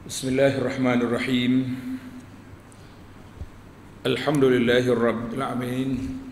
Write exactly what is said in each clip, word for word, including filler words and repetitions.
Bismillahirrahmanirrahim. Alhamdulillahirabbil alamin.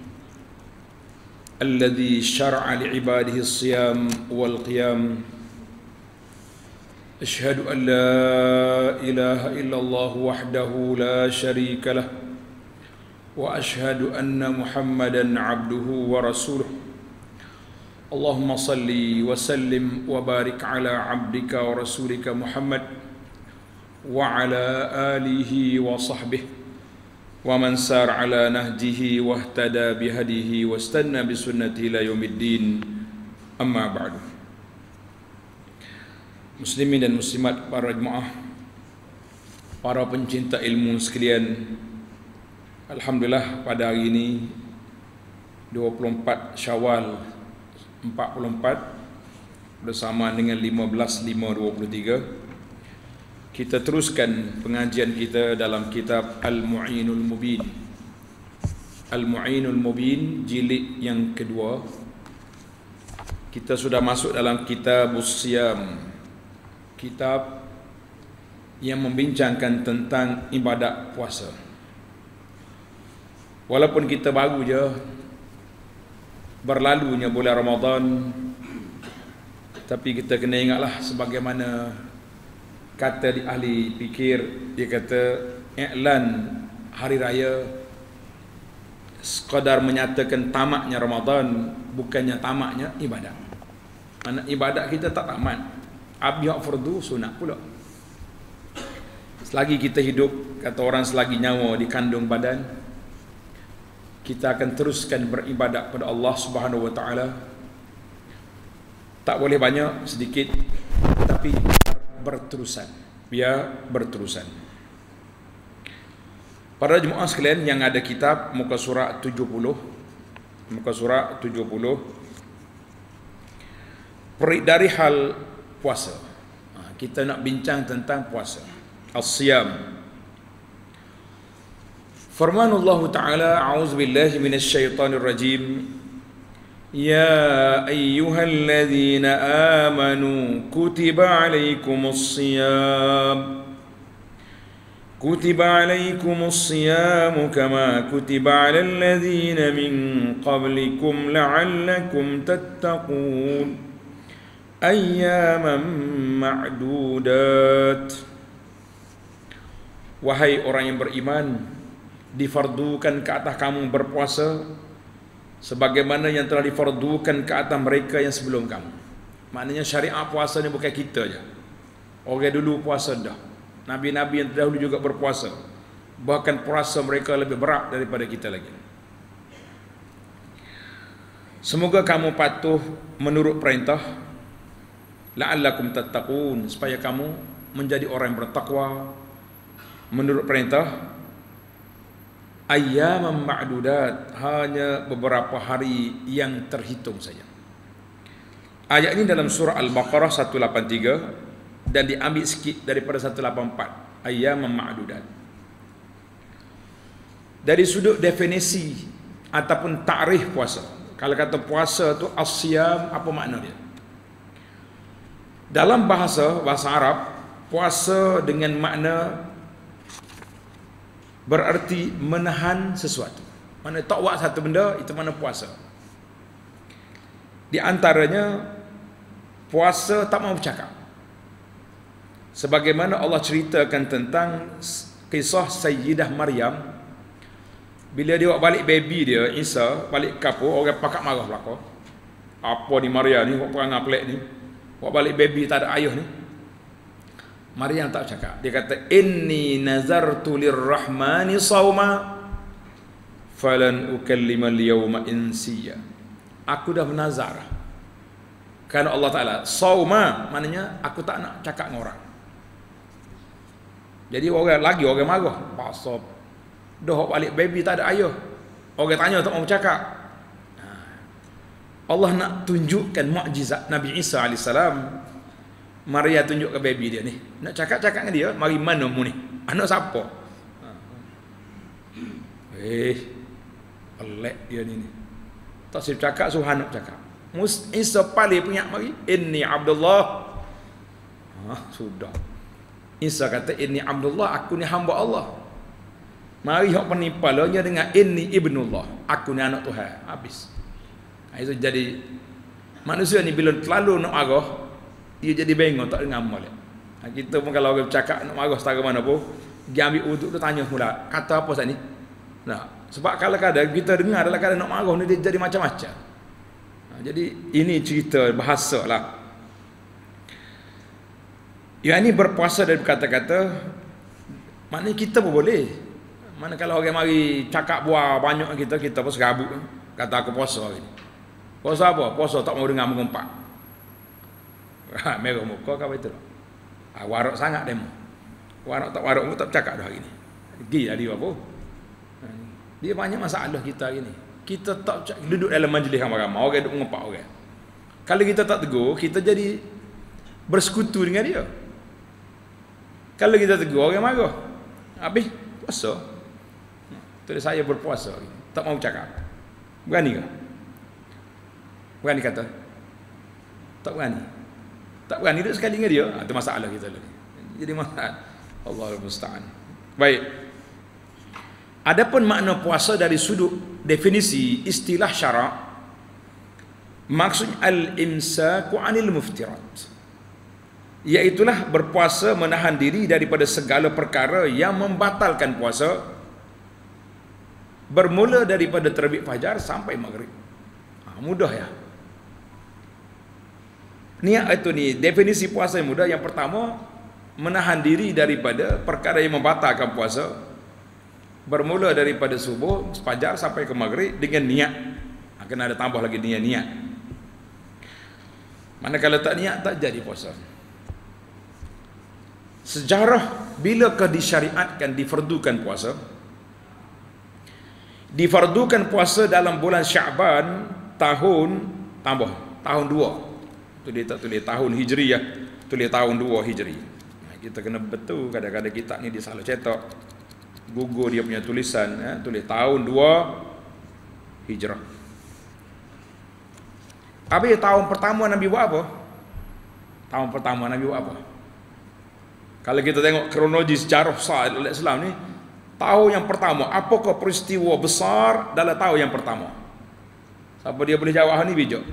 Alladzi syara'a li'ibadihi as-siyam wal qiyam. Asyhadu an la ilaha illallah wahdahu la syarika lah. Wa asyhadu anna Muhammadan 'abduhu wa rasuluh. Allahumma salli wa sallim wa barik ala 'abdika wa rasulika Muhammad wa ala alihi wa sahbihi wa man sar ala nahjihi wa ihtada bihadihi wa istanna bi sunnati ila yaumiddin, amma ba'du. Muslimin dan muslimat, para jemaah, para pencinta ilmu sekalian, alhamdulillah pada hari ini dua puluh empat Syawal empat puluh empat bersama dengan lima belas lima dua puluh tiga, kita teruskan pengajian kita dalam kitab Al-Mu'inul Mubin. Al-Mu'inul Mubin jilid yang kedua. Kita sudah masuk dalam kitab Siyam, kitab yang membincangkan tentang ibadat puasa. Walaupun kita baru je berlalunya bulan Ramadan, tapi kita kena ingatlah sebagaimana kata di ahli fikir, dia kata i'lan hari raya sekadar menyatakan tamatnya Ramadan, bukannya tamatnya ibadat. Mana ibadat kita tak tamat, abiyah fardu sunat pula. Selagi kita hidup, kata orang, selagi nyawa di kandung badan, kita akan teruskan beribadat pada Allah Subhanahu wa taala. Tak boleh banyak, sedikit, tapi berterusan, biar berterusan. Para jemaah sekalian yang ada kitab, muka surat tujuh puluh, muka surat tujuh puluh, dari hal puasa. Kita nak bincang tentang puasa, as-siyam. Firman Allah Ta'ala, a'udzubillahi minasyaitanir rajim. يا أيها الذين آمنوا كتب عليكم الصيام كتب عليكم الصيام كما كتب على الذين من قبلكم لعلكم تتقون أياما معدودات. Wahai orang yang beriman, difardukan ke atas kamu berpuasa sebagaimana yang telah difardukan ke atas mereka yang sebelum kamu. Maknanya syariat puasa ni bukan kita je. Orang dulu puasa dah, nabi-nabi yang terdahulu juga berpuasa. Bahkan puasa mereka lebih berat daripada kita lagi. Semoga kamu patuh menurut perintah, la'allakum tattaqun, supaya kamu menjadi orang yang bertakwa menurut perintah. Ayyaman ma'dudat, hanya beberapa hari yang terhitung saja. Ayat ini dalam surah Al-Baqarah seratus lapan puluh tiga dan diambil sikit daripada seratus lapan puluh empat. Ayyaman ma'dudat. Dari sudut definisi ataupun takrif puasa, kalau kata puasa tu as-siyam, apa makna dia? Dalam bahasa bahasa Arab, puasa dengan makna berarti menahan sesuatu. Mana tak buat satu benda, itu mana puasa. Di antaranya puasa tak mau bercakap. Sebagaimana Allah ceritakan tentang kisah Sayyidah Maryam, bila dia bawa balik baby dia, Isa, balik kapur, orang pakak marah belaka. Apa di Maryam ni, buat perangai pelik ni, bawa balik baby tak ada ayah ni. Maryam tak cakap. Dia kata, inni nazartu lirrahmani sawma falan ukallima al-yawma insiya. Aku dah bernazar kerana Allah Ta'ala. Sawma maknanya aku tak nak cakap dengan orang. Jadi orang lagi orang marah, pasal dah balik baby tak ada ayah, orang tanya tak mau bercakap. Allah nak tunjukkan mukjizat Nabi Isa alaihissalam. Maria tunjuk ke baby dia ni, nak cakap-cakap dengan dia, mari mana mu ni? Anak siapa? Eh, pelik dia ni, ni. Tak sip cakap, suruh anak cakap. Isa paling punya mari, inni Abdullah. Ha, sudah. Isa kata inni Abdullah, aku ni hamba Allah. Mari hok penipalnya dengan inni ibnullah, aku ni anak Tuhan. Habis. Itu jadi manusia ni bila terlalu nak marah, dia jadi bengong tak dengar amal. Kita pun kalau orang bercakap nak marah setara mana pun, dia ambil uduk tu tanya mula, kata apa saat ni? Nah, sebab kalau kadang kita dengar dalam kadang nak marah ni dia jadi macam-macam. Jadi ini cerita bahasa lah. Yang ini berpuasa dari kata-kata, maknanya kita pun boleh. Mana kalau orang mari cakap buah banyak kita, kita pun serabut. Kata aku puasa hari ni. Puasa apa? Puasa tak mau dengar mengumpat. Merah muka kau itu. Ha, warak sangat demo. Warak tak warak pun tak bercakap dah hari ni. Pergi lah dia apa. Dia banyak masalah kita hari ni. Kita tak duduk dalam majlis ramai-ramai, orang duduk mengumpat orang. Kalau kita tak tegur, kita jadi bersekutu dengan dia. Kalau kita tegur, orang marah. Habis puasa. Itu saya berpuasa hari ni. Tak mau cakap. Berani ke? Berani kata? Tak berani. Tak berani duduk sekali dengan dia. Itu masalah kita lagi. Jadi masalah. Allahul musta'an. Baik. Adapun makna puasa dari sudut definisi istilah syarak, maksud al-imsaku 'anil muftirat, iaitulah berpuasa menahan diri daripada segala perkara yang membatalkan puasa, bermula daripada terbit fajar sampai maghrib. Ha, mudah ya. Niat itu ni definisi puasa yang mudah. Yang pertama, menahan diri daripada perkara yang membatalkan puasa, bermula daripada subuh fajar sampai ke maghrib dengan niat. Akan ada tambah lagi niat-niat. Manakala tak niat tak jadi puasa. Sejarah bilakah disyariatkan difardukan puasa? Difardukan puasa dalam bulan Syaban tahun tambah tahun dua. Tu dia tak tulis tahun Hijriyah, tulis tahun dua Hijri. Kita kena betul kadang-kadang kitab ni dia salah cetak. Gugur dia punya tulisan, ya, tulis tahun dua Hijrah. Habis tahun pertama Nabi buat apa? Tahun pertama Nabi buat apa? Kalau kita tengok kronologi sejarah besar Islam ni, tahun yang pertama, apakah peristiwa besar dalam tahun yang pertama? Siapa dia boleh jawab ni bijak?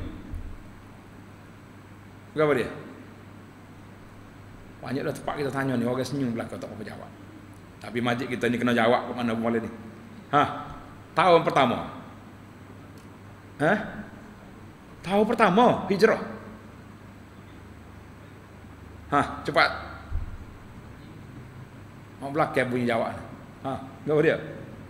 Berapa dia? Banyaklah tempat kita tanya ni, orang senyum belakang tak apa jawab. Tapi majlis kita ni kena jawab ke mana boleh ni. Ha? Tahun pertama. Ha? Tahun pertama Hijrah. Ha, cepat. Mau belakang bunyi jawab. Ha, berapa dia?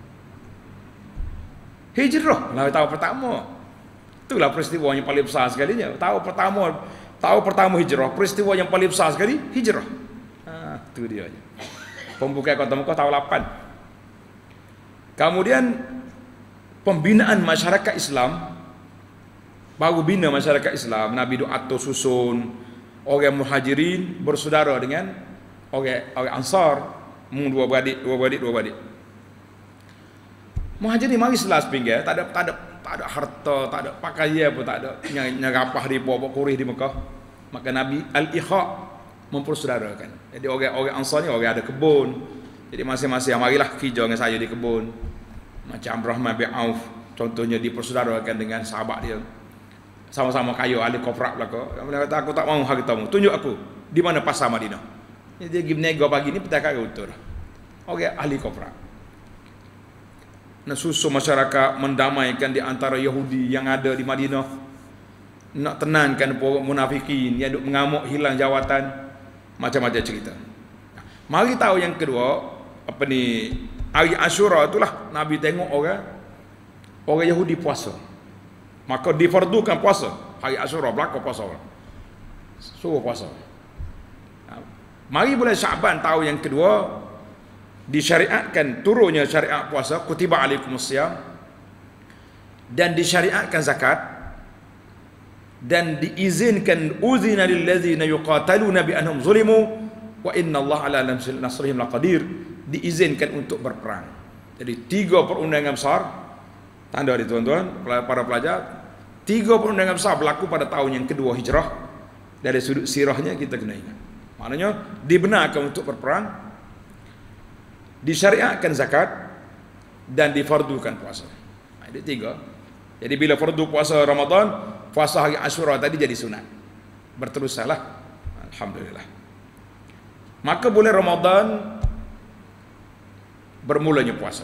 Hijrah lah tahun pertama. Itulah peristiwa yang paling besar sekalinya. Tahun pertama, tahun pertama Hijrah, peristiwa yang paling besar sekali Hijrah. Ha, tu dia aja. Pembukaan Kota Mekah tahun lapan. Kemudian pembinaan masyarakat Islam, baru bina masyarakat Islam, Nabi doa atur susun orang Muhajirin bersaudara dengan orang orang Ansar, mung dua beradik, dua beradik, dua beradik. Muhajirin mari selas pinggir, tak ada tak ada tak ada harta, tak ada pakaian pun tak ada, yang nyarapah di bawah kurih di Mekah. Maka Nabi al-Ikha mempersaudarakan. Jadi orang-orang Ansar ni orang ada kebun. Jadi masing-masing marilah kerja dengan saya di kebun. Macam Abdurrahman bin Auf contohnya dipersaudarakan dengan sahabat dia. Sama-sama kaya ahli koprak belaka. Dia kata aku tak mahu hartamu. Tunjuk aku di mana pasar Madinah. Jadi dia pergi berniaga pagi ni petang kaya betul. Orang ahli koprak. Nak susun masyarakat, mendamaikan di antara Yahudi yang ada di Madinah. Nak tenangkan orang munafikin yang duk mengamuk hilang jawatan. Macam-macam cerita. Mari tahu yang kedua, apa ni, hari Asyura itulah Nabi tengok orang orang Yahudi puasa. Maka difardukan puasa. Hari Asyura berlaku puasa orang. Suruh puasa. Mari bulan Syaban tahun yang kedua disyariatkan turunnya syariat puasa, kutiba alaikumusiyam, dan disyariatkan zakat, dan diizinkan uzina lillazina yuqataluna bi annahum zulimu wa innallaha ala nasrihim laqadir, diizinkan untuk berperang. Jadi tiga perundangan besar, tanda di tuan-tuan para pelajar, tiga perundangan besar berlaku pada tahun yang kedua Hijrah. Dari sudut sirahnya kita kena ingat. Maknanya dibenarkan untuk berperang, disyariatkan zakat, dan difardukan puasa. Ada tiga. Jadi bila fardu puasa Ramadan, puasa hari Ashura tadi jadi sunat. Berteruslah. Alhamdulillah. Maka bulan Ramadan bermulanya puasa.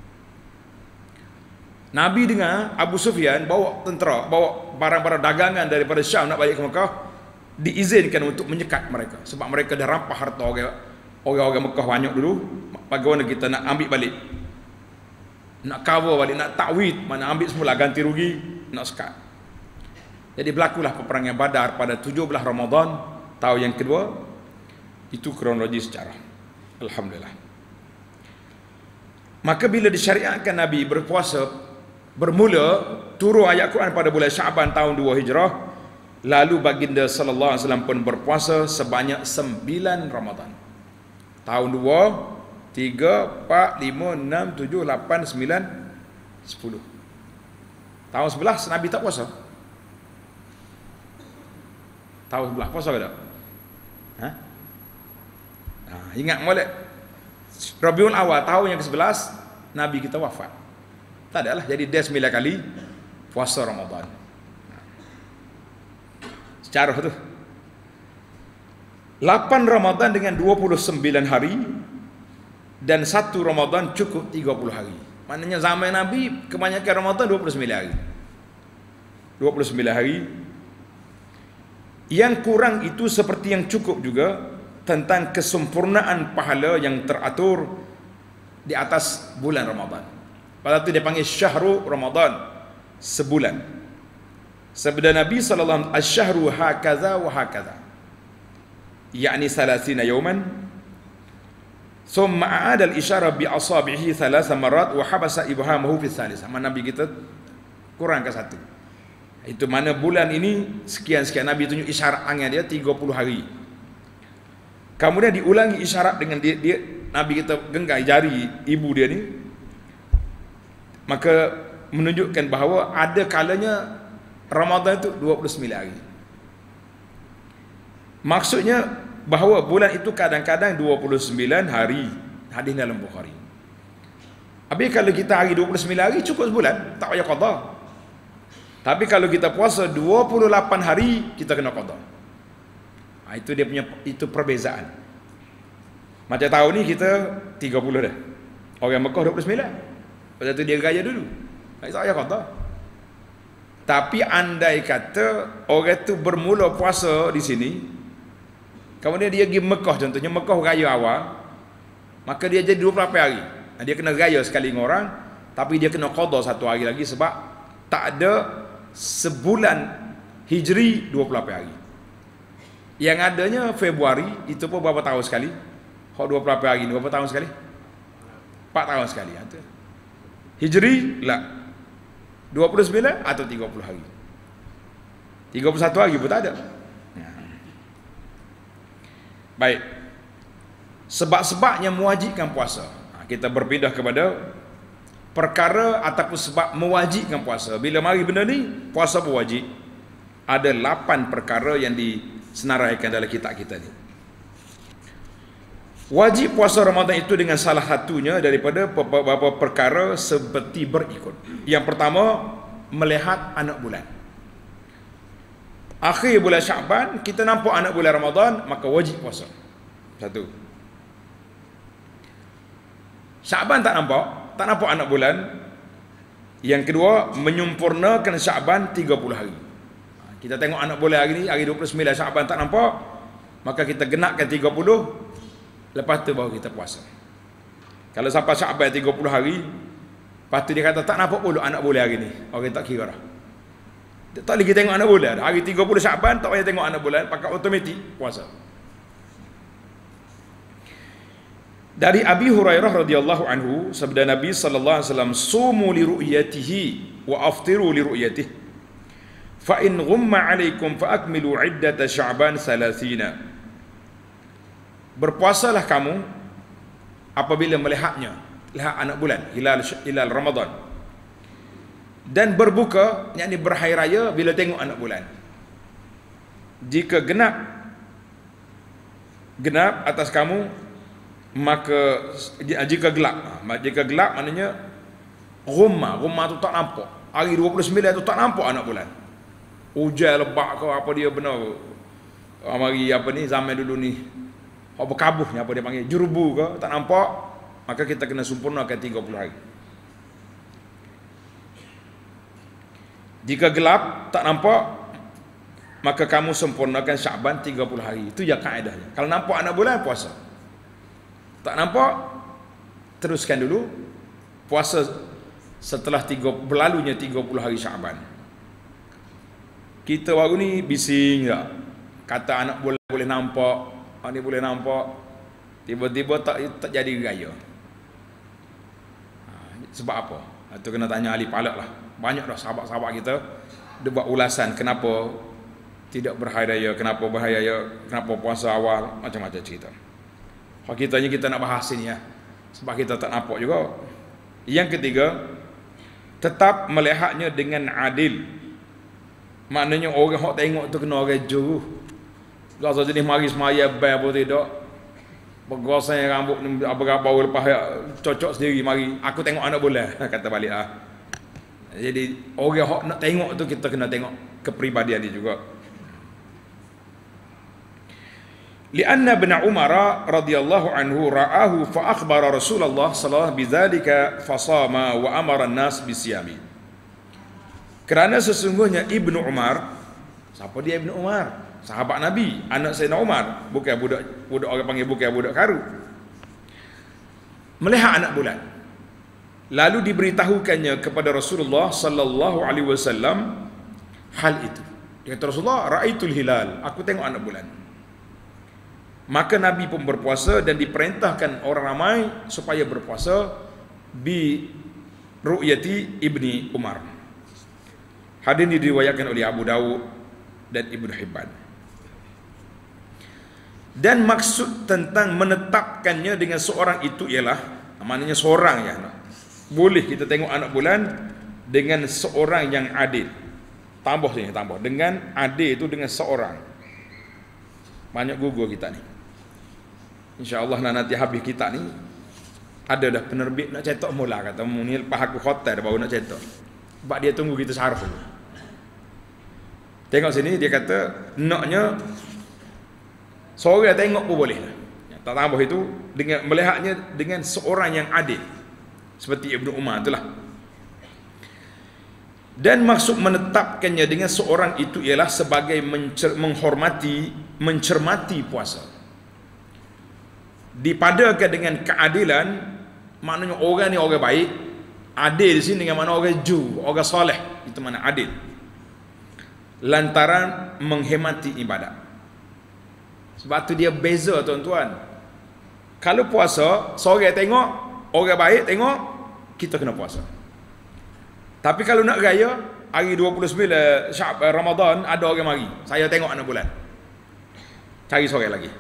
Nabi dengar Abu Sufyan bawa tentera, bawa barang-barang dagangan daripada Syam nak balik ke Mekah, diizinkan untuk menyekat mereka sebab mereka dah rampah harta orang orang Mekah banyak dulu. Bagaimana kita nak ambil balik, nak cover balik, nak takwid, mana ambil semula ganti rugi, nak sekat. Jadi berlakulah peperangan Badar pada tujuh belas Ramadan tahun yang kedua. Itu kronologi sejarah. Alhamdulillah. Maka bila disyariatkan Nabi berpuasa, bermula turun ayat Quran pada bulan Syaban tahun dua Hijrah, lalu baginda sallallahu alaihi wasallam pun berpuasa sebanyak sembilan Ramadan. Tahun dua, tiga, empat, lima, enam, tujuh, lapan, sembilan, sepuluh. Tahun sebelas Nabi tak puasa. Tahun sebelas puasa ke tak? Ha? Ha, ingat molek Rabiul Awal tahun yang ke sebelas Nabi kita wafat. Tak adalah, jadi dia sembilan kali puasa Ramadan. Secara tu lapan Ramadan dengan dua puluh sembilan hari, dan satu Ramadan cukup tiga puluh hari. Maknanya zaman Nabi kebanyakan Ramadan dua puluh sembilan hari. dua puluh sembilan hari. Yang kurang itu seperti yang cukup juga tentang kesempurnaan pahala yang teratur di atas bulan Ramadan. Pada itu dia panggil Syahrul Ramadan, sebulan. Sabda Nabi sallallahu alaihi wasallam, "Asy-syahru hakaza wa hakaza." Yani salasina yawman. Thumma a'ada al-isyara bi asabihi thalatha marat wa habasa ibhamahu fi tsalitsah. Mana Nabi kita kurang ke satu. Itu mana bulan ini sekian-sekian, Nabi tunjuk isyarat tangan dia tiga puluh hari. Kemudian diulangi isyarat dengan dia, dia Nabi kita genggai jari ibu dia ni, maka menunjukkan bahawa ada kalanya Ramadan itu dua puluh sembilan hari. Maksudnya bahawa bulan itu kadang-kadang dua puluh sembilan hari. Hadis dalam Bukhari. Habis kalau kita hari dua puluh sembilan hari cukup sebulan, tak payah qada. Tapi kalau kita puasa dua puluh lapan hari, kita kena qada. Ha, itu dia punya, itu perbezaan. Macam tahun ni kita tiga puluh dah. Orang Mekah dua puluh sembilan. Lepas tu dia raya dulu. Tak payah qada. Tapi andai kata orang tu bermula puasa di sini, kemudian dia pergi Mekah, contohnya Mekah raya awal, maka dia jadi dua puluh lapan hari. Dia kena raya sekali dengan orang, tapi dia kena qada satu hari lagi sebab tak ada sebulan Hijri dua puluh lapan hari. Yang adanya Februari, itu pun berapa tahun sekali? Hak dua puluh lapan hari ni berapa tahun sekali? empat tahun sekali. Hijri lah dua puluh sembilan atau tiga puluh hari. tiga puluh satu hari pun tak ada. Baik. Sebab-sebabnya mewajibkan puasa. Kita berpindah kepada perkara ataupun sebab mewajibkan puasa. Bila mari benda ni, puasa pun wajib. Ada lapan perkara yang disenaraikan dalam kitab kita ni. Wajib puasa Ramadan itu dengan salah satunya daripada beberapa perkara seperti berikut. Yang pertama, melihat anak bulan. Akhir bulan Syaban, kita nampak anak bulan Ramadan, maka wajib puasa. Satu. Syaban tak nampak, tak nampak anak bulan. Yang kedua, menyempurnakan Syaban tiga puluh hari. Kita tengok anak bulan hari ni, hari dua puluh sembilan Syaban tak nampak, maka kita genapkan tiga puluh. Lepas tu baru kita puasa. Kalau sampai Syaban tiga puluh hari, lepas tu dia kata tak nampak pula anak bulan hari ni, orang tak kira dah. Tak lagi tengok anak bulan. Hari tiga puluh Syaban tak payah tengok anak bulan, pakai automatik puasa. Dari Abi Hurairah radhiyallahu anhu, sabda Nabi sallallahu alaihi wasallam, "Sumu li ru'yatihi wa aftiru li ru'yatihi. Fa in ghumma 'alaikum fa akmilu 'iddata Sya'ban thalathina." Berpuasalah kamu apabila melihatnya, lihat anak bulan, hilal hilal Ramadan. Dan berbuka, yakni berhari raya bila tengok anak bulan. Jika genap genap atas kamu, maka jika gelap, jika gelap maknanya rumah, rumah tu tak nampak. Hari dua puluh sembilan tu tak nampak anak bulan. Hujan lebat ke apa dia benar. Mari apa ni zaman dulu ni, apa berkabuhnya apa dia panggil, jurubu ke, tak nampak, maka kita kena sempurnakan tiga puluh hari. Jika gelap tak nampak, maka kamu sempurnakan Syaban tiga puluh hari. Itu ya kaedahnya. Kalau nampak anak bulan, puasa. Tak nampak, teruskan dulu puasa setelah tiga, berlalunya tiga puluh hari Syaban. Kita baru ni bising tak? Kata anak bulan boleh nampak, anak ni boleh nampak, tiba-tiba tak tak jadi raya. Sebab apa? Itu kena tanya ahli palak lah. Banyak dah sahabat-sahabat kita dia buat ulasan kenapa tidak berhari raya, kenapa berhari raya, kenapa puasa awal, macam-macam cerita. Hakikatnya kita nak bahas ini ya, sebab kita tak nampak juga. Yang ketiga, tetap melihatnya dengan adil. Maknanya orang hok tengok tu kena orang juru. Rasa jenis mari semaya bai apa tidak. Bergoseng rambut apa-apa lepas cocok sendiri mari. Aku tengok anak bola kata balik ah. Jadi orang hok nak tengok tu kita kena tengok kepribadian dia juga. Lianna ibn Umar radhiyallahu anhu ra'ahu fa akhbara Rasulullah sallallahu alaihi bidzalika fasama wa amara an-nas bisiyami. Kerana sesungguhnya Ibnu Umar, siapa dia Ibnu Umar? Sahabat Nabi, anak Sayyidina Umar, bukan budak budak orang panggil bukan budak karu. Melihat anak bulan. Lalu diberitahukannya kepada Rasulullah sallallahu alaihi wasallam hal itu. Dia kata Rasulullah, ra'aitul hilal, aku tengok anak bulan. Maka Nabi pun berpuasa dan diperintahkan orang ramai supaya berpuasa bi ru'yati Ibni Umar. Hadis ini diriwayatkan oleh Abu Dawud dan Ibnu Hibban. Dan maksud tentang menetapkannya dengan seorang itu ialah, maknanya seorang ya. Boleh kita tengok anak bulan dengan seorang yang adil. Tambah sini, tambah. Dengan adil itu dengan seorang. Banyak gugur kita ni. InsyaAllah nanti habis kita ni ada dah penerbit nak cetak mula, kata ni lepas aku hotel baru nak cetak. Sebab dia tunggu kita syaraf dulu. Tengok sini dia kata naknya seorang tengok pun boleh. Tak tambah itu dengan melihatnya dengan seorang yang adil seperti Ibnu Umar itulah. Dan maksud menetapkannya dengan seorang itu ialah sebagai mencer- menghormati, mencermati puasa. Dipadakan dengan keadilan, maknanya orang ni orang baik. Adil di sini dengan mana orang ju, orang soleh, itu mana adil. Lantaran menghemati ibadat. Sebab tu dia beza tuan-tuan. Kalau puasa, seorang tengok, orang baik tengok, kita kena puasa. Tapi kalau nak raya, hari dua puluh sembilan Syaban Ramadan ada orang mari, saya tengok anak bulan. Cari seorang lagi.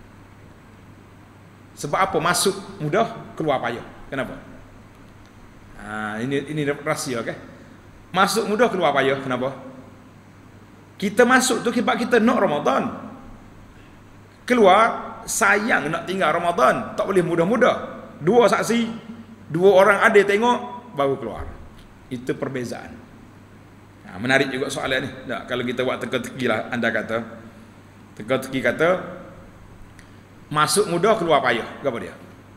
Sebab apa? Masuk mudah, keluar payah. Kenapa? Ha, ini ini rahsia kan? Masuk mudah, keluar payah. Kenapa? Kita masuk tu sebab kita nak Ramadan. Keluar sayang nak tinggal Ramadan, tak boleh mudah-mudah. Dua saksi, dua orang ada tengok baru keluar. Itu perbezaan. Ha, menarik juga soalan ni. Tak, kalau kita buat teka-teki lah anda kata. Teka-teki kata masuk mudah, keluar payah. Apa dia?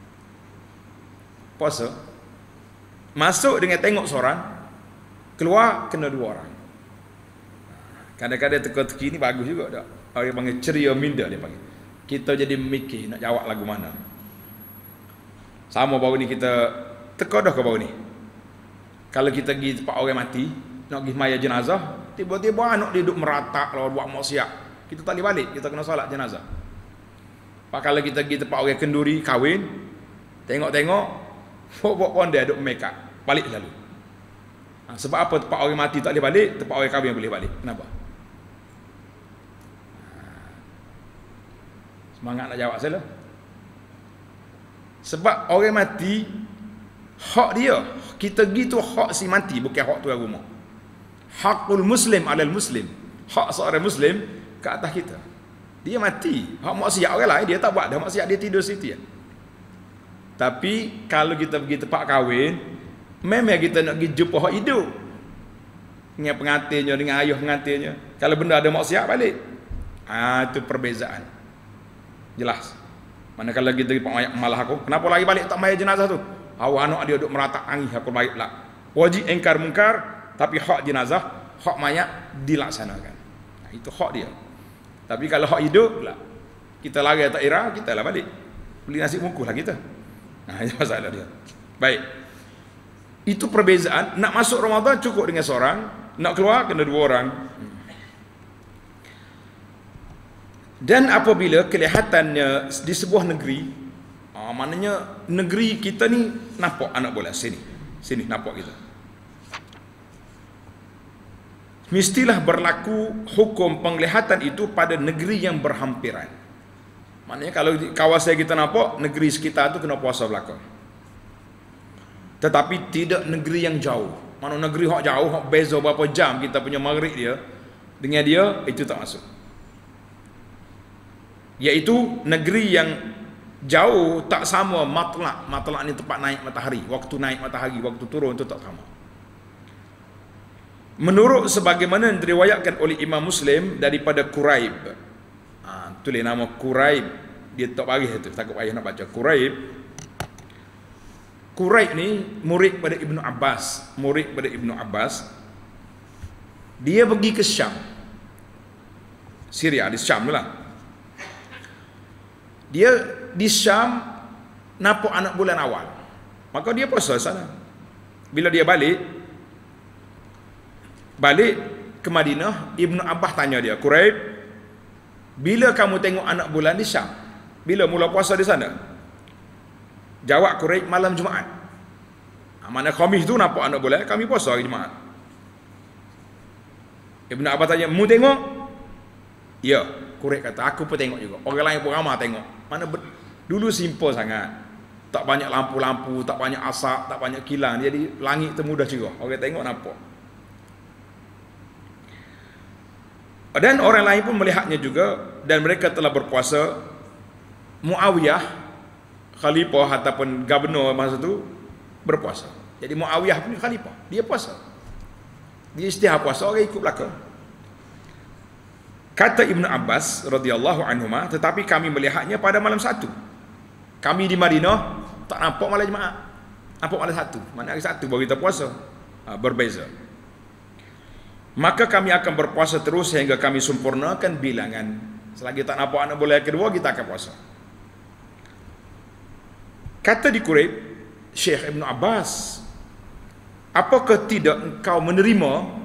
Puasa. Masuk dengan tengok seorang, keluar kena dua orang. Kadang-kadang teka-teki ni bagus juga tak? Orang panggil ceria minda dia panggil. Kita jadi mikir nak jawab lagu mana. Sama baru ni kita teka dah ke baru ni. Kalau kita pergi tempat orang mati, nak pergi maya jenazah, tiba-tiba anak dia duduk meratak lawan buat maksiat. Kita tak boleh balik, kita kena solat jenazah. Pak kalau kita pergi tempat orang kenduri kahwin, tengok-tengok, buat pun dia duduk make up, balik lalu. Ha, sebab apa tempat orang mati tak boleh balik, tempat orang kahwin boleh balik. Kenapa? Semangat nak jawab saya lah. Sebab orang mati, hak dia, kita gitu hak si mati, bukan hak tuan rumah. Hakul muslim alal muslim, hak seorang muslim ke atas kita. Dia mati. Hak maksiat orang lain dia tak buat dah maksiat, dia tidur situ ya. Tapi kalau kita pergi tempat kahwin, memang kita nak pergi jumpa hak hidup. Dengan pengantinnya, dengan ayah pengantinnya. Kalau benda ada maksiat balik. Ah, itu perbezaan. Jelas. Manakala kita pergi pak malah aku, kenapa lagi balik tak mayat jenazah tu? Awak anak dia duduk meratak angin aku baik pula. Wajib engkar mungkar, tapi hak jenazah, hak mayat dilaksanakan. Nah, itu hak dia. Tapi kalau hak hidup pula, kita lari tak ira, kita lah balik. Beli nasi bungkus lah kita. Nah, itu masalah dia. Baik. Itu perbezaan. Nak masuk Ramadan cukup dengan seorang, nak keluar kena dua orang. Dan apabila kelihatannya di sebuah negeri, ah, maknanya negeri kita ni nampak anak bola sini. Sini nampak kita. Mestilah berlaku hukum penglihatan itu pada negeri yang berhampiran. Maknanya kalau di kawasan kita nampak, negeri sekitar tu kena puasa belaka. Tetapi tidak negeri yang jauh. Mana negeri hak jauh, hak beza berapa jam kita punya maghrib dia dengan dia, itu tak masuk. Iaitu negeri yang jauh tak sama matlak. Matlak ni tempat naik matahari. Waktu naik matahari, waktu turun itu tak sama. Menurut sebagaimana diriwayatkan oleh Imam Muslim daripada Quraib. Ha, tulis nama Quraib. Dia tak bagi itu, takut ayah nak baca. Quraib. Quraib ni murid pada Ibnu Abbas. Murid pada Ibnu Abbas. Dia pergi ke Syam. Syria, di Syam tu lah. Dia di Syam nampak anak bulan awal. Maka dia puasa sana. Bila dia balik, balik ke Madinah, Ibnu Abbas tanya dia, Quraib, bila kamu tengok anak bulan di Syam? Bila mula puasa di sana? Jawab Quraib, malam Jumaat. Ha, mana Khamis tu nampak anak bulan, kami puasa hari Jumaat. Ibnu Abbas tanya, mu tengok? Ya. Quraib kata, aku pun tengok juga. Orang lain pun ramai tengok. Mana ber... dulu simple sangat. Tak banyak lampu-lampu, tak banyak asap, tak banyak kilang. Jadi langit tu mudah cerah. Orang tengok nampak. Dan orang lain pun melihatnya juga, dan mereka telah berpuasa. Muawiyah, khalifah ataupun gubernur masa tu, berpuasa. Jadi Muawiyah pun khalifah, dia puasa. Dia istihar puasa, orang ikut belakang. Kata Ibnu Abbas radhiyallahu anhuma, tetapi kami melihatnya pada malam satu. Kami di Madinah tak nampak malam Jumaat. Nampak malam satu. Mana hari satu baru kita puasa. Ha, berbeza. Maka kami akan berpuasa terus sehingga kami sempurnakan bilangan. Selagi tak nampak anak bulan kedua, kita akan puasa. Kata di Quraib, Syekh Ibnu Abbas, apakah tidak engkau menerima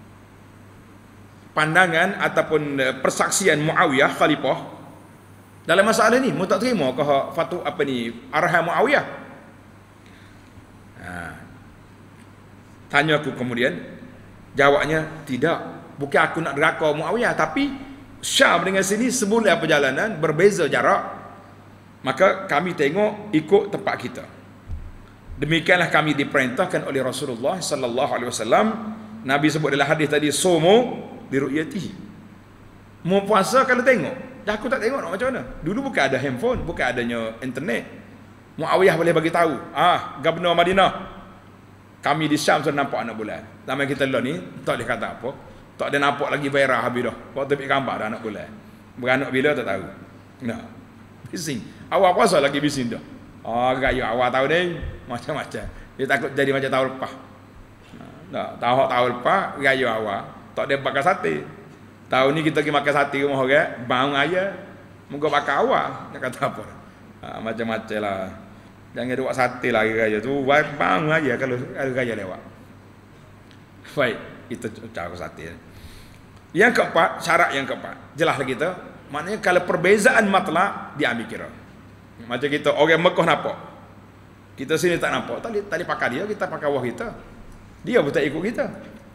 pandangan ataupun persaksian Muawiyah khalifah dalam masalah ni? Mu tak terima ke fatwa apa ni, arahan Muawiyah? Ha. Tanya aku kemudian, jawabnya tidak, bukan aku nak deraka Muawiyah, tapi Syam dengan sini sebulan perjalanan, berbeza jarak, maka kami tengok ikut tempat kita. Demikianlah kami diperintahkan oleh Rasulullah sallallahu alaihi wasallam. Nabi sebut dalam hadis tadi, sumu bi ru'yatihi. Mau puasa kalau tengok. Dah aku tak tengok nak macam mana. Dulu bukan ada handphone, bukan adanya internet. Muawiyah boleh bagi tahu, ah, Gubernur Madinah, kami di Syam sudah nampak anak bulan. Zaman kita lah ni tak boleh kata apa. Tak ada nampak lagi viral habis dah. Waktu ambil gambar dah anak bulan. Beranak bila tak tahu. Nah. Bising. Awak puasa lagi bising dah. Ah, gaya awak tahu ni macam-macam. Dia takut jadi macam tahun lepas. Nah, tahu tahun lepas gaya awak tak ada bakar sate. Tahun ni kita pergi makan sate rumah orang, bang ayah, muka bakar awak, nak kata apa? Ha, macam-macam lah. Jangan buat sate lah raya tu, bang ayah kalau ada raya lewat. Baik, itu cara sate. Yang keempat, syarat yang keempat, jelaslah kita. Maknanya kalau perbezaan matlak diambil kira. Macam kita orang Mekah nampak, kita sini tak nampak, tak boleh, tak boleh pakai dia, kita pakai wah kita. Dia pun tak ikut kita.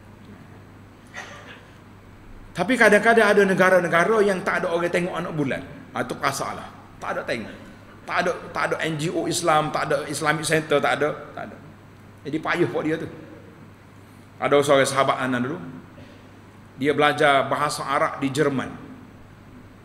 Tapi kadang-kadang ada negara-negara yang tak ada orang tengok anak bulan. Itu masalah. Tak ada tengok. Tak ada tak ada N G O Islam, tak ada Islamic Center, tak ada, tak ada. Jadi payah buat dia tu. Ada seorang sahabat anak dulu. Dia belajar bahasa Arab di Jerman.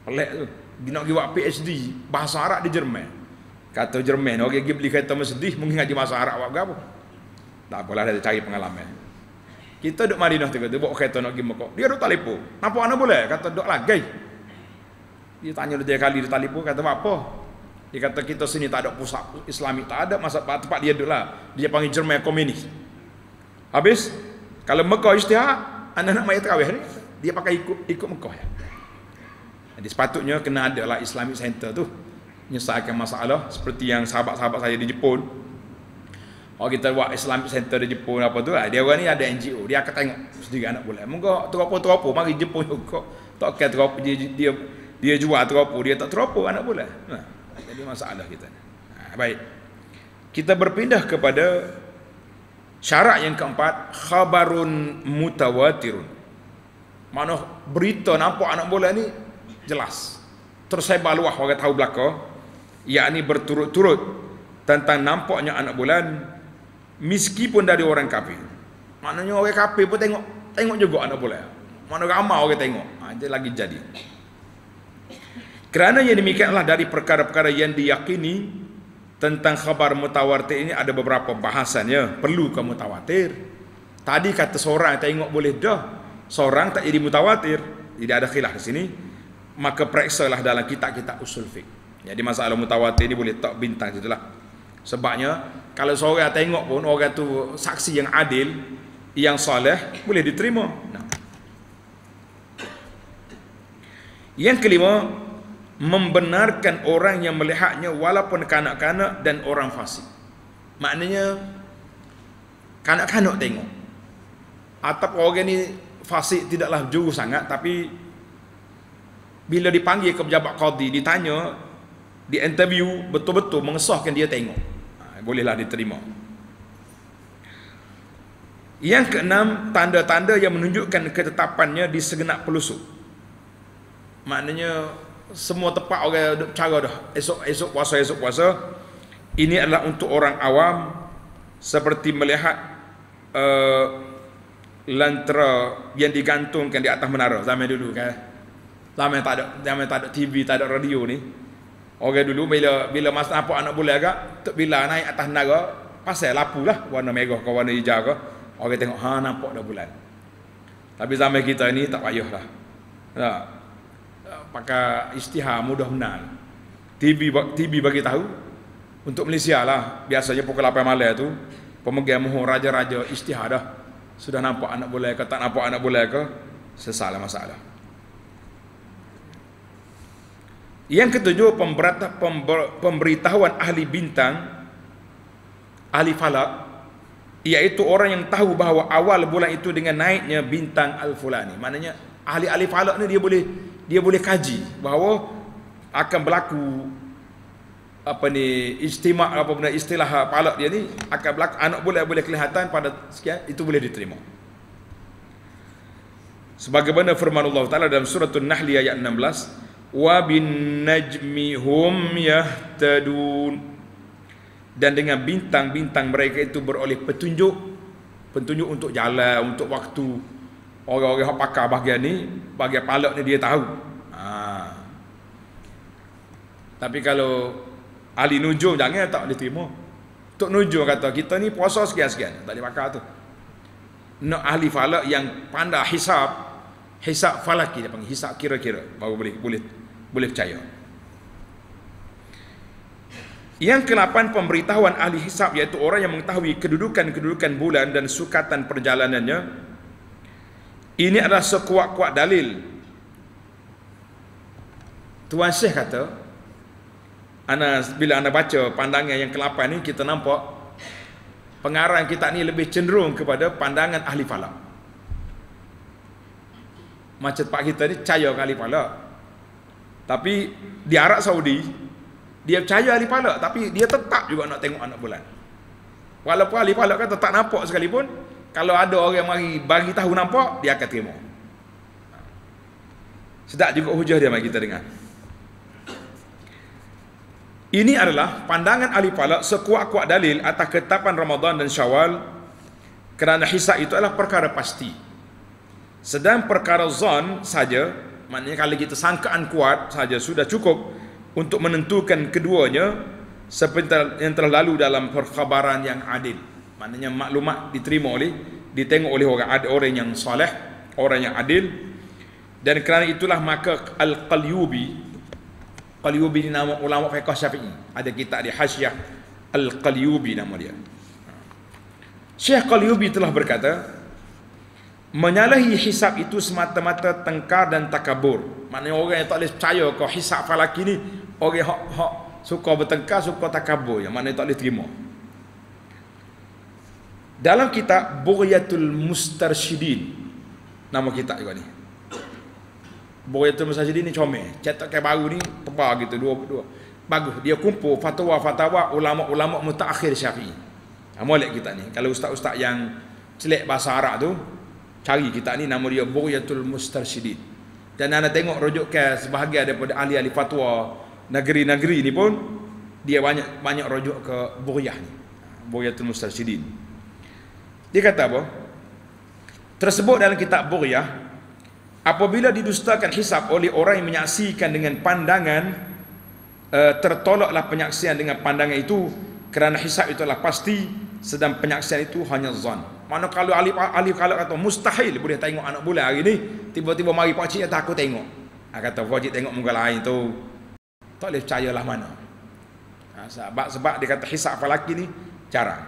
Pelik tu. Nak pergi buat P H D bahasa Arab di Jerman. Kata Jerman, orang pergi beli kereta Mercedes mungkin ngaji bahasa Arab buat apa? Tak apalah, dia cari pengalaman. Kita duduk Madinah tu kata, bawa kereta nak pergi Mekah. Dia duduk telefon. Nampak mana boleh? Kata duduk lagi. Dia tanya dia kali dia telefon, kata apa? Dia kata kita sini tak ada pusat Islami, tak ada masa tempat dia duduk lah. Dia panggil Jerman komunis. Habis kalau Mekah istihad, anak-anak mayat terawih ni dia pakai ikut ikut Mekah ya. Jadi sepatutnya kena ada lah Islamic Center tu menyelesaikan masalah seperti yang sahabat-sahabat saya di Jepun. Oh kita buat Islamic Center di Jepun apa tu, dia orang ni ada N G O, dia akan tengok sendiri anak boleh. Moga teropo-teropo mari Jepun juga. Tak kira teropo dia dia dia jual teropo, dia tak teropo anak boleh. Nah, jadi masalah kita. Nah, baik. Kita berpindah kepada syarat yang keempat, khabarun mutawatirun. Mana berita nampak anak bola ni jelas. Tersebar luah orang tahu belaka, yakni berturut-turut tentang nampaknya anak bulan meskipun dari orang kafir. Maknanya orang kafir pun tengok tengok juga anak bola. Mana ramai orang tengok. Ha, dia lagi jadi. Kerana yang demikianlah dari perkara-perkara yang diyakini tentang khabar mutawatir ini ada beberapa bahasannya. Perlu ke mutawatir? Tadi kata seorang tengok boleh dah, seorang tak jadi mutawatir. Tidak ada khilaf di sini. Maka periksalah dalam kitab-kitab usul fiqh. Jadi masalah mutawatir ini boleh tak bintang itulah. Sebabnya kalau seorang tengok pun orang tu saksi yang adil, yang soleh, boleh diterima. Nah. Yang kelima, membenarkan orang yang melihatnya walaupun kanak-kanak dan orang fasik. Maknanya kanak-kanak tengok. Atau orang ni fasik tidaklah jauh sangat, tapi bila dipanggil ke pejabat qadi, ditanya, di interview, betul-betul mengesahkan dia tengok, ha, bolehlah diterima. Yang keenam, tanda-tanda yang menunjukkan ketetapannya di segenap pelusuk. Maknanya semua tempat orang duduk cara dah, esok-esok puasa, esok puasa. Ini adalah untuk orang awam, seperti melihat uh, lantera yang digantungkan di atas menara zaman dulu kan. Zaman tak ada, zaman tak ada T V, tak ada radio ni. Orang dulu bila bila masa nampak anak bola agak, bila naik atas menara, pasal lampu lah, warna merah ke warna hijau ke, orang tengok, ha nampak dah bulan. Tapi zaman kita ni tak payah lah. Tak. Pakai istihar mudah menang. T V T V bagi tahu untuk Malaysia lah. Biasanya pukul lapan malam tu, pemegang mohon raja-raja istihar dah. Sudah nampak anak bola ke, tak nampak anak bola ke, sesalah masalah. Yang ketujuh, pemberitahuan ahli bintang, ahli falak, iaitu orang yang tahu bahawa awal bulan itu dengan naiknya bintang al-fulani. Maknanya ahli-ahli falak ni dia boleh dia boleh kaji bahawa akan berlaku apa ni ijtima' apa benda istilah falak dia ni akan berlaku anak bulan boleh kelihatan pada sekian, itu boleh diterima. Sebagaimana firman Allah Taala dalam surah An-Nahl ayat enam belas, wa bin najmi hum yahtadun, dan dengan bintang-bintang mereka itu beroleh petunjuk, petunjuk untuk jalan, untuk waktu. Orang-orang yang pakar bahagian ni, bahagian palak ni dia tahu. Ha. Tapi kalau ahli nujum jangan tak boleh terima. Tok nujum kata kita ni puasa sekian-sekian, tak boleh pakar tu. Nak ahli falak yang pandai hisab, hisab falaki dia panggil, hisab kira-kira, baru boleh boleh boleh percaya. Yang kedelapan, pemberitahuan ahli hisab, iaitu orang yang mengetahui kedudukan-kedudukan bulan dan sukatan perjalanannya. Ini adalah sekuat-kuat dalil. Tuan Syekh kata, ana bila anda baca pandangan yang kedelapan ni, kita nampak pengarang kita ni lebih cenderung kepada pandangan ahli falak. Macam pak kita ni percaya ke ahli falak. Tapi di Arab Saudi dia percaya ahli falak, tapi dia tetap juga nak tengok anak bulan. Walaupun ahli falak kata tak nampak sekalipun, kalau ada orang mari bagi tahu nampak, dia akan terima. Sedap juga hujah dia mari kita dengar. Ini adalah pandangan ahli falak sekuat-kuat dalil atas ketetapan Ramadan dan Syawal, kerana hisab itu adalah perkara pasti. Sedang perkara zon saja Maknanya kalau kita sangkaan kuat saja sudah cukup untuk menentukan keduanya seperti yang telah lalu dalam perkhabaran yang adil. Maknanya maklumat diterima oleh, ditengok oleh orang ada orang yang soleh, orang yang adil. Dan kerana itulah maka Al-Qalyubi, Qalyubi ni nama ulama fiqh Syafi'i, ada kitab di Hasyiah Al-Qalyubi nama dia. Syekh Qalyubi telah berkata, menyalahi hisab itu semata-mata tengkar dan takabur. Maknanya orang yang tak boleh percaya kau hisab falaki ni, orang hak hak suka bertengkar, suka takabur, yang maknanya tak boleh terima. Dalam kitab Bughyatul Mustarsyidin, nama kitab juga ni. Bughyatul Mustarsyidin ni comel, cetak kayak baru ni, tebal gitu, dua dua. Bagus, dia kumpul fatwa-fatwa ulama-ulama mutaakhir Syafi'i. Ha, molek kitab ni. Kalau ustaz-ustaz yang celek bahasa Arab tu, cari kitab ni, nama dia Bughyatul Mustarsyidin. Dan anda tengok rujukan sebahagian daripada ahli-ahli fatwa negeri-negeri ni pun dia banyak banyak rujuk ke Bughyah ni, Bughyatul Mustarsyidin. Dia kata apa? Tersebut dalam kitab Bughyah, apabila didustakan hisab oleh orang yang menyaksikan dengan pandangan, uh, tertolaklah penyaksian dengan pandangan itu, kerana hisab itulah pasti, sedang penyaksian itu hanya zon. Mana kalau ahli ahli kalau kata mustahil boleh tengok anak bulan hari ni, tiba-tiba mari pak cik kata aku tengok. Ha, kata pak cik tengok muka lain tu, tak boleh percayalah mana. Ha, sebab sebab dia kata hisab falaki ni jarang.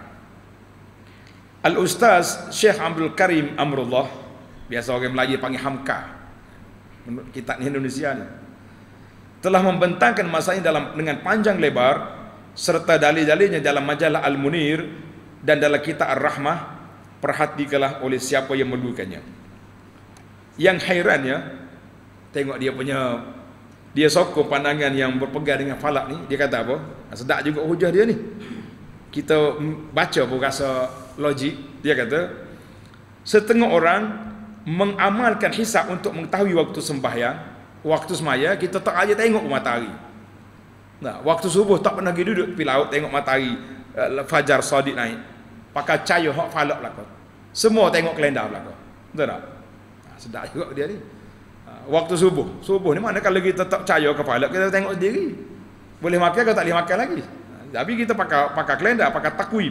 Al-Ustaz Syekh Abdul Karim Amrullah, biasa orang Melayu panggil Hamka, menurut kitab Indonesia ni, telah membentangkan masalah ini dalam dengan panjang lebar serta dalil-dalilnya dalam majalah Al-Munir dan dalam kitab Ar-Rahmah. Perhatikanlah oleh siapa yang memerlukannya. Yang hairannya, tengok dia punya, dia sokong pandangan yang berpegang dengan falak ni. Dia kata apa? Sedap juga hujah dia ni. Kita baca pun rasa logik. Dia kata, setengah orang mengamalkan hisab untuk mengetahui waktu sembahyang, waktu semaya, kita tak aja tengok matahari. Nah, waktu subuh tak pernah pergi duduk tepi laut tengok matahari uh, fajar sadiq naik. Pakai cahaya hak falak belaka. Semua tengok kalender belaka. Betul tak? Ha, sedap juga dia ni. Ha, waktu subuh. Subuh ni mana kalau kita tak percaya ke falak, kita tengok sendiri. Boleh makan ke tak boleh makan lagi. Ha, tapi kita pakai pakai kalender, pakai takwim.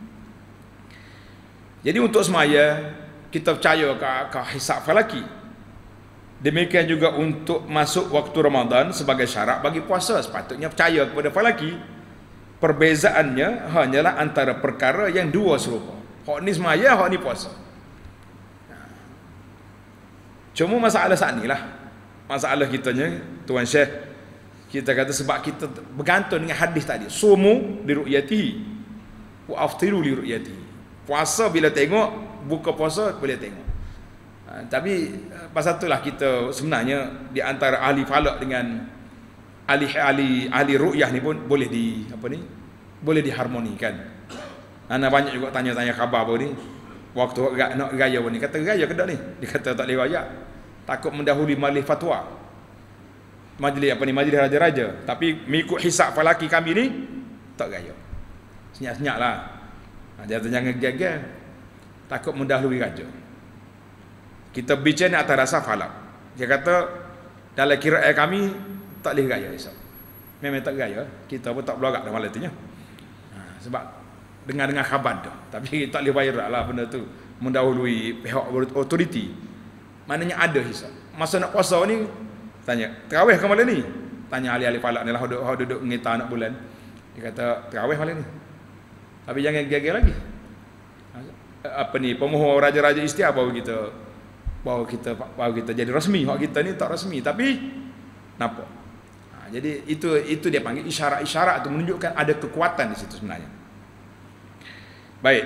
Jadi untuk semaya kita percaya ke, ke hisab falaki. Demikian juga untuk masuk waktu Ramadan sebagai syarat bagi puasa, sepatutnya percaya kepada falaki. Perbezaannya hanyalah antara perkara yang dua serupa. Hak ni semaya, hak ni puasa. Cuma masalah saat ni lah, masalah kitanya, Tuan Syekh, kita kata sebab kita bergantung dengan hadis tadi. Sumu li ru'yatihi wa aftiru li ru'yatihi. Puasa bila tengok, buka puasa boleh tengok. Ha, tapi pasal itulah kita sebenarnya di antara ahli falak dengan ahli ahli ahli ru'yah ni pun boleh di apa ni? Boleh diharmonikan. Ana banyak juga tanya-tanya khabar apa ni. Waktu nak raya ni kata raya ke tak ni? Dia kata tak boleh raya. Takut mendahului majlis fatwa. Majlis apa ni? Majlis raja-raja. Tapi mengikut hisab falaki kami ni tak raya. Senyap-senyaplah. Ha, dia jangan gagal. Takut mendahului raja. Kita bicara atas rasa falak. Dia kata dalam kiraan kami tak boleh raya hisab. Memang tak raya, kita pun tak berlagak dalam malam tu nya. Ha, sebab dengar-dengar khabar tu. Tapi tak boleh viral lah benda tu, mendahului pihak autoriti. Maknanya ada hisab. Masa nak puasa ni tanya, tarawih ke malam ni? Tanya ahli-ahli falak ni lah, duduk duduk ngita anak bulan. Dia kata tarawih malam ni. Tapi jangan gagal lagi. Apa ni, pemohon raja-raja istiar baru kita baru kita baru kita jadi rasmi. Hak kita ni tak rasmi tapi nampak. Ha, jadi itu itu dia panggil isyarat-isyarat, itu menunjukkan ada kekuatan di situ sebenarnya. Baik.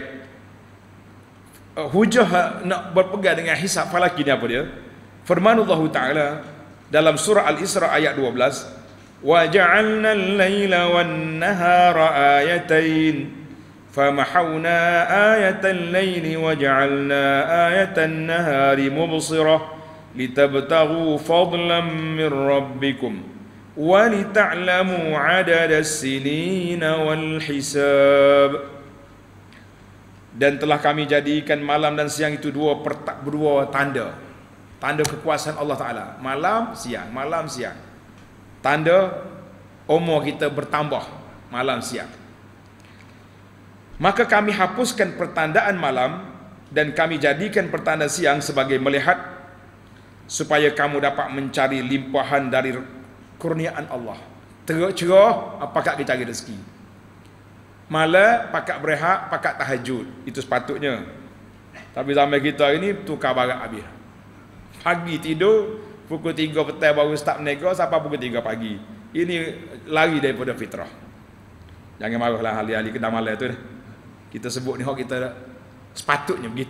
Uh, hujah nak berpegang dengan hisab falaki ni apa dia? Firmanullah Ta'ala dalam surah Al-Isra ayat dua belas, "Wa ja'alna al-laila wan-nahara ayatain فَمَحَوْنَا آيَةَ اللَّيْلِ وَجَعَلْنَا آيَةَ النَّهَارِ مُبْصِرَةً لِتَبْتَغُوا فَضْلًا مِنْ رَبِّكُمْ وَلِتَعْلَمُوا عَدَدَ السِّنِينَ وَالْحِسَابِ." Dan telah kami jadikan malam dan siang itu dua pertak, dua tanda. Tanda kekuasaan Allah Ta'ala. Malam, siang, malam, siang. Tanda umur kita bertambah malam, siang. Maka kami hapuskan pertandaan malam dan kami jadikan pertanda siang sebagai melihat, supaya kamu dapat mencari limpahan dari kurniaan Allah. Teruk cerah, pakat kita cari rezeki. Malam, pakat berehat, pakat tahajud. Itu sepatutnya. Tapi zaman kita ini tukar barat habis. Pagi tidur, pukul tiga petang baru start menega sampai pukul tiga pagi. Ini lari daripada fitrah. Jangan marahlah ahli-ahli kedai malam tu dah. Kita sebut ni hak kita sepatutnya begitu.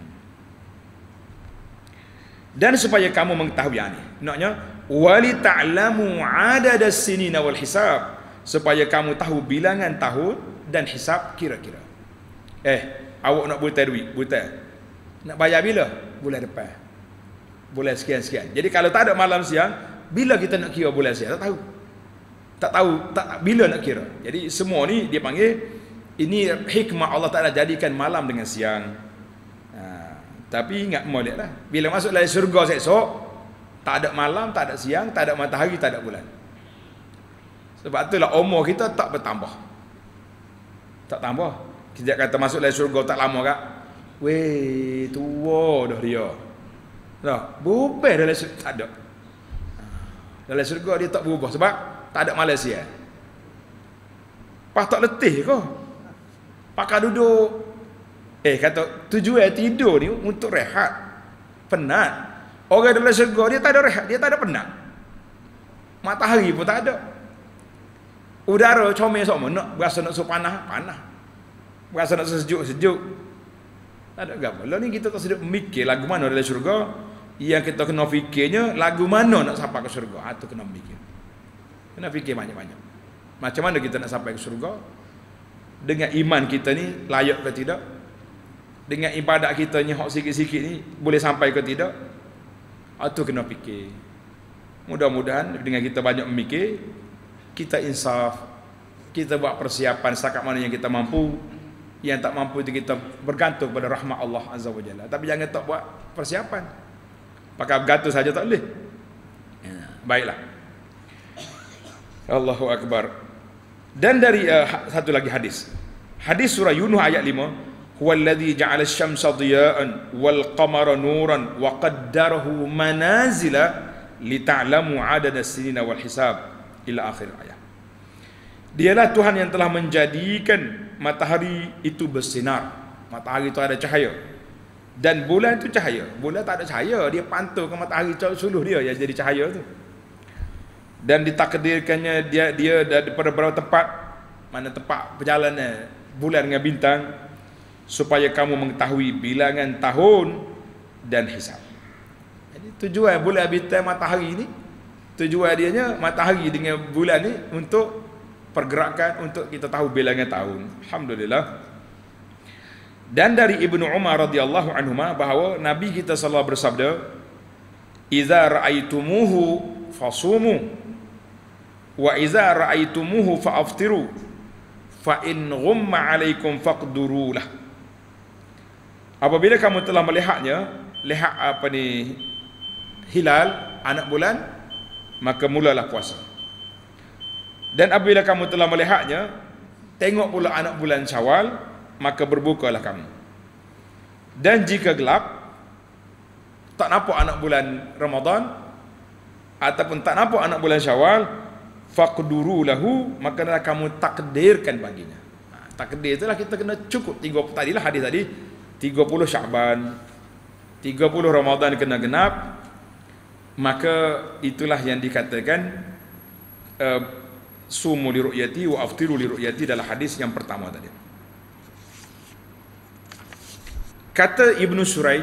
Dan supaya kamu mengetahui ini, naknya wali ta'lamu adadas sinina wal hisab, supaya kamu tahu bilangan tahun dan hisab kira-kira. Eh, awak nak buta duit, buta. Nak bayar bila? Bulan depan. Bulan sekian-sekian. Jadi kalau tak ada malam siang, bila kita nak kira bulan siang? Tak tahu. Tak tahu tak bila nak kira. Jadi semua ni dia panggil, ini hikmah Allah Ta'ala jadikan malam dengan siang. Ha, tapi ingat molek lah, bila masuk dalam syurga esok, tak ada malam, tak ada siang, tak ada matahari, tak ada bulan. Sebab itulah umur kita tak bertambah. Tak tambah. Kita kata masuk dalam syurga tak lama kak, weh tua dah dia. Dah, berubah dalam syurga. Tak ada. Dalam syurga dia tak berubah sebab tak ada Malaysia. Pas tak letih ke? Pakai duduk. Eh kata tujuan tidur ni untuk rehat. Penat. Orang dalam syurga dia tak ada rehat, dia tak ada penat. Matahari pun tak ada. Udara comel sama, nak berasa nak suruh panas, panas. Berasa nak sejuk, sejuk. Tak ada apa. Lalu ni kita tak sedap mikir lagu mana dalam syurga. Yang kita kena fikirnya lagu mana nak sampai ke syurga. Itu kena mikir. Kena fikir banyak-banyak. Macam mana kita nak sampai ke syurga? Dengan iman kita ni layak ke tidak? Dengan ibadat kita ni hak sikit-sikit ni boleh sampai ke tidak? Itu kena fikir. Mudah-mudahan dengan kita banyak memikir, kita insaf, kita buat persiapan setakat mana yang kita mampu. Yang tak mampu itu kita bergantung pada rahmat Allah Azza wa Jalla. Tapi jangan tak buat persiapan. Pakai bergantung saja tak boleh. Ya, baiklah. Allahu Akbar. Dan dari uh, satu lagi hadis. Hadis surah Yunus ayat lima, huwallazi ja'ala asy-syamsa dhiya'an wal qamara nuran wa qaddarahu manazila lita'lamu 'adada as-sinina wal hisab ila akhir ayat. Dialah Tuhan yang telah menjadikan matahari itu bersinar. Matahari itu ada cahaya. Dan bulan itu cahaya. Bulan tak ada cahaya, dia pantau ke matahari suluh dia yang jadi cahaya tu. Dan ditakdirkannya dia dia daripada beberapa tempat, mana tempat perjalanan bulan dengan bintang, supaya kamu mengetahui bilangan tahun dan hisab. Jadi tujuan bulan bintang matahari ni, tujuan dianya matahari dengan bulan ni untuk pergerakan, untuk kita tahu bilangan tahun. Alhamdulillah. Dan dari Ibnu Umar radhiyallahu anhuma bahawa Nabi kita sallallahu bersabda, "Idza ra'aitumuhu fasumu wa idza ra'aitumuhu fa'aftiru fa in ghumma 'alaikum faqduru lah." Apabila kamu telah melihatnya, lihat apa ni hilal, anak bulan, maka mulalah puasa. Dan apabila kamu telah melihatnya, tengok pula anak bulan Syawal, maka berbukalah kamu. Dan jika gelap, tak nampak anak bulan Ramadan ataupun tak nampak anak bulan Syawal, faqduru lahu, maka adalah kamu takdirkan baginya. Ha, takdir itulah kita kena cukup tiga puluh tadilah hadis tadi, tiga puluh Syaban, tiga puluh Ramadan kena genap, maka itulah yang dikatakan uh, sumu li ru'yati wa aftiru li ru'yati dalam hadis yang pertama tadi. Kata Ibnu Suraij,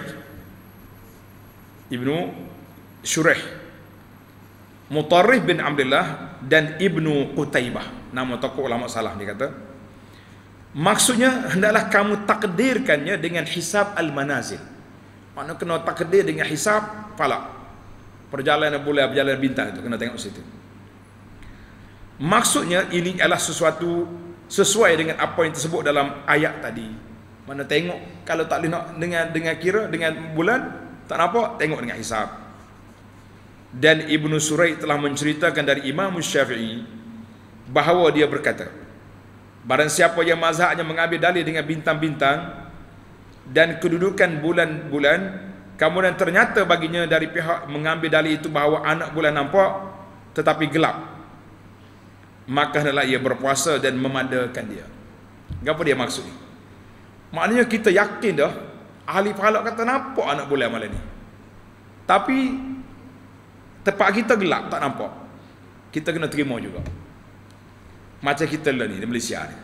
Ibnu Syuraih, Mutarrif bin Abdullah dan Ibnu Qutaibah, nama tokoh ulama salah dia kata, maksudnya hendaklah kamu takdirkannya dengan hisab al-manazil. Maknanya kena takdir dengan hisab falak. Perjalanan bulan, perjalanan bintang itu kena tengok situ. Maksudnya ini adalah sesuatu sesuai dengan apa yang tersebut dalam ayat tadi. Mana tengok, kalau tak boleh nak dengan dengan kira dengan bulan, Tak nampak, tengok dengan hisab. Dan Ibnu Suraid telah menceritakan dari Imam Syafi'i bahawa dia berkata, barang siapa yang mazhabnya mengambil dalil dengan bintang-bintang dan kedudukan bulan-bulan, kemudian ternyata baginya dari pihak mengambil dalil itu bahawa anak bulan nampak tetapi gelap, maka hendaklah ia berpuasa dan memadakan dia. Apa dia maksud ni? Maknanya kita yakin dah ahli falak kata nampak anak bulan malam ni, tapi tempat kita gelap tak nampak, kita kena terima juga. Macam kita lah ni di Malaysia ni,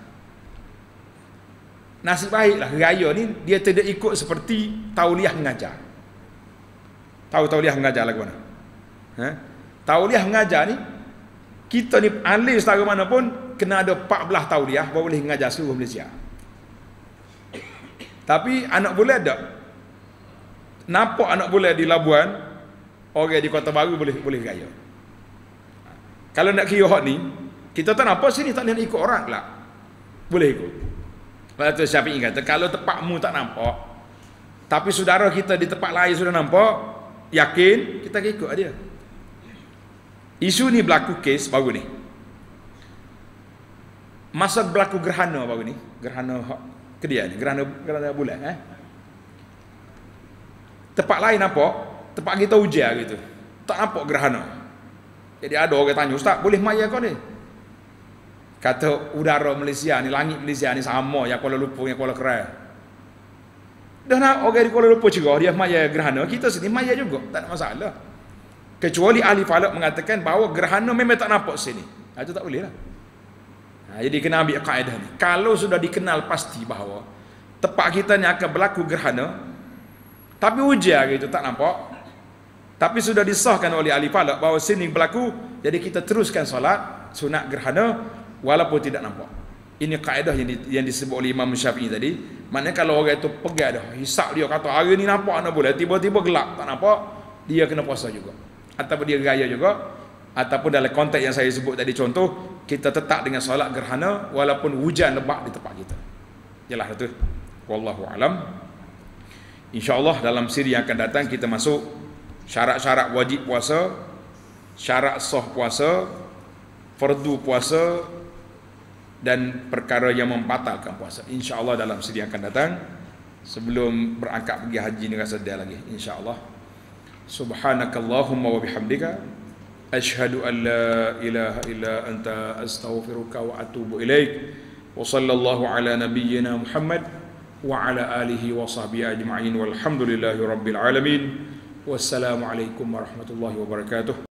nasib baiklah raya ni dia tidak ikut seperti tauliah mengajar. Tahu tauliah mengajar lagu mana? Ha? Tauliah mengajar ni, kita ni alim setara mana pun kena ada empat belas tauliah baru boleh mengajar seluruh Malaysia. Tapi anak bulan tak nampak, anak bulan di Labuan, orang di Kota Baru boleh boleh raya. Kalau nak kira hak ni, kita tak nampak sini, tak boleh ikut orang lah, boleh ikut. Lepas tu Syafi'i kata, kalau tempatmu tak nampak tapi saudara kita di tempat lain sudah nampak, yakin, kita ikut dia. Isu ni berlaku kes baru ni, masa berlaku gerhana baru ni, gerhana kedia ni, gerhana gerhana bulan eh. Tempat lain nampak, tempat kita hujan gitu, tak nampak gerhana. Jadi ada orang tanya, ustaz boleh maya kau ni? Kata udara Malaysia ni, langit Malaysia ni sama yang Kuala Lumpur yang Kuala Kerai. Dah nak orang di Kuala Lumpur cerah dia maya gerhana, kita sini maya juga, tak ada masalah. Kecuali ahli falak mengatakan bahawa gerhana memang tak nampak sini, itu tak boleh lah. Ha, jadi kena ambil kaedah ni. Kalau sudah dikenal pasti bahawa tempat kita ni akan berlaku gerhana, tapi hujan gitu tak nampak, tapi sudah disahkan oleh ahli falak bahawa sini berlaku, jadi kita teruskan solat sunat gerhana walaupun tidak nampak. Ini kaedah yang, di, yang disebut oleh Imam Syafi'i tadi. Maknanya kalau orang itu pegang dah, hisap dia kata hari ni nampak anak bulan, tiba-tiba gelap tak nampak, dia kena puasa juga, ataupun dia raya juga, ataupun dalam konteks yang saya sebut tadi contoh, kita tetap dengan solat gerhana walaupun hujan lebat di tempat kita. Jelas tu. Wallahu alam. InsyaAllah dalam siri yang akan datang kita masuk syarat-syarat wajib puasa, syarat sah puasa, fardu puasa, dan perkara yang membatalkan puasa. InsyaAllah dalam siri yang akan datang, sebelum berangkat pergi haji ni rasa dia lagi, InsyaAllah. Subhanakallahumma wa bihamdika, ashhadu an la ilaha illa anta astaghfiruka wa atubu ilaik. Wa sallallahu ala nabiyyina Muhammad wa ala alihi wa sahbihi ajma'in walhamdulillahi rabbil alamin. Wassalamu alaikum warahmatullahi wabarakatuh.